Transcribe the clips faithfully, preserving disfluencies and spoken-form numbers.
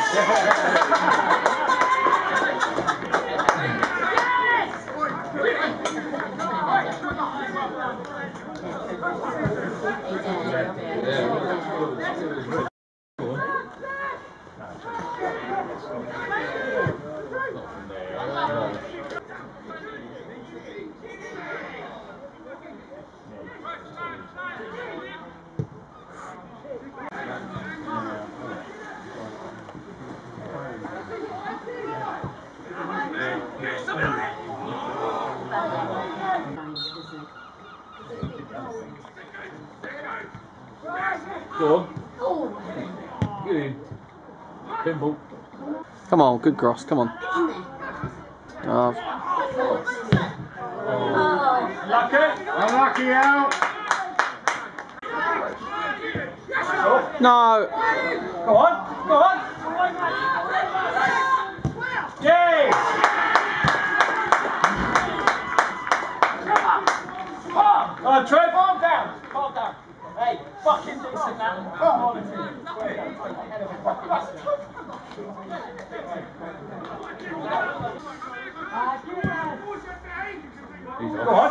Go on. Get in. Pinball. Come on, good cross, come on. Oh. Lucky. Unlucky out. No. Go on. Go on. Yay. Come on, Trev. Calm down. Calm down. Hey, fucking decent now. Come on. Go on.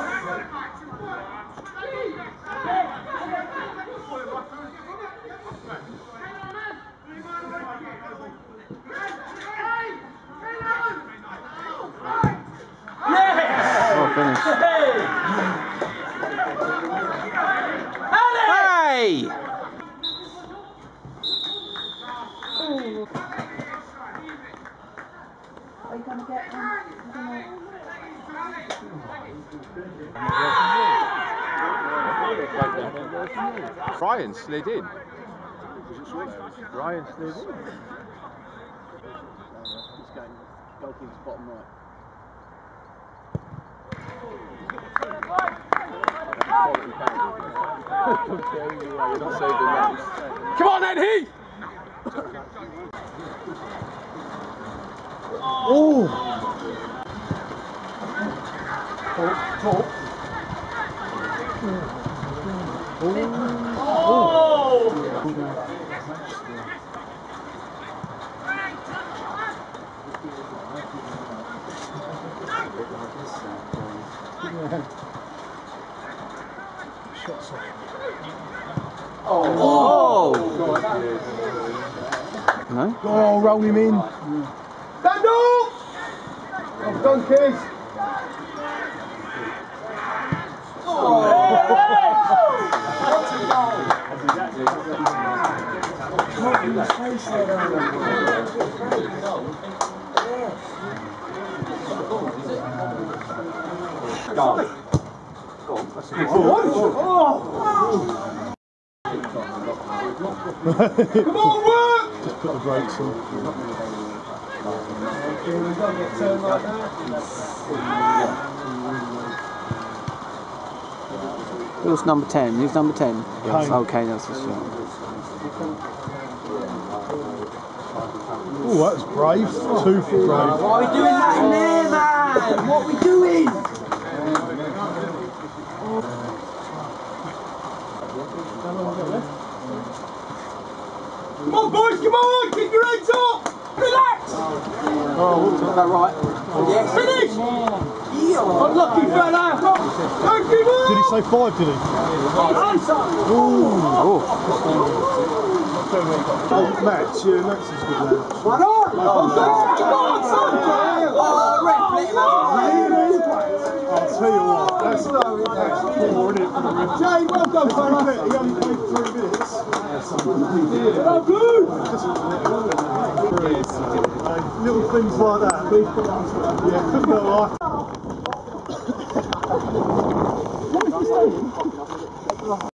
Yeah! Oh, finish. Hey! Hey! Are you going to get one? Ryan slid in. Ryan slid in. This game, goalkeeper's bottom right. You're not saving that. Come on then, Heath! Oh! Talk, talk. Oh! Oh! No? Oh, roll him in. Stand up! Well done, kids. Come on, work! Just put the brakes on. We've got to get turned like that. Who's number ten? Who's number ten? Kane. Okay, that's the shot. Oh, that's brave. Two for brave. Why are we doing that in there, man? What are we doing? Come on, boys, come on! Keep your heads up! Relax! Oh, is that right? Yes. Finish! Yeah. Unlucky fella! Don't give up! Did he say five, did he? Oh. Oh, Max, yeah, Max is good lad. Why not? Come on, son! Oh, ref, let him out. I'll tell you what, that's, that's poor, isn't it, for the ref? Jay, well done, fella! He only played three minutes. Oh, good! Little things like that. Yeah, couldn't go like